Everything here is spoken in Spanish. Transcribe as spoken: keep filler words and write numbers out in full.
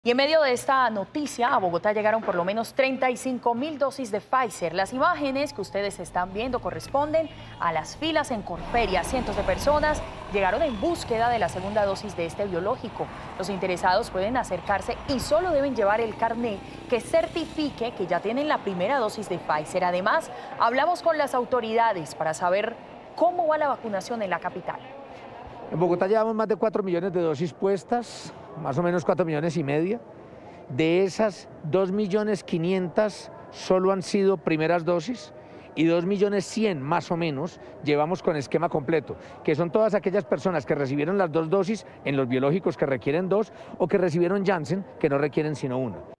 Y en medio de esta noticia, a Bogotá llegaron por lo menos treinta y cinco mil dosis de Pfizer. Las imágenes que ustedes están viendo corresponden a las filas en Corferia. Cientos de personas llegaron en búsqueda de la segunda dosis de este biológico. Los interesados pueden acercarse y solo deben llevar el carné que certifique que ya tienen la primera dosis de Pfizer. Además, hablamos con las autoridades para saber cómo va la vacunación en la capital. En Bogotá llevamos más de cuatro millones de dosis puestas, más o menos cuatro millones y media. De esas, dos millones quinientas solo han sido primeras dosis y dos millones cien más o menos llevamos con esquema completo, que son todas aquellas personas que recibieron las dos dosis en los biológicos que requieren dos o que recibieron Janssen que no requieren sino una.